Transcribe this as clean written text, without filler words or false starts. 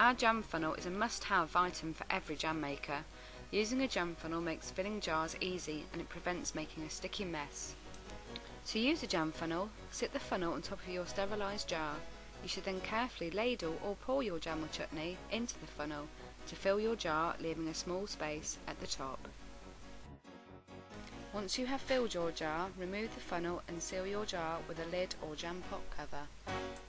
jar jam funnel is a must-have item for every jam maker. Using a jam funnel makes filling jars easy and it prevents making a sticky mess. To use a jam funnel, sit the funnel on top of your sterilised jar. You should then carefully ladle or pour your jam or chutney into the funnel to fill your jar, leaving a small space at the top. Once you have filled your jar, remove the funnel and seal your jar with a lid or jam pot cover.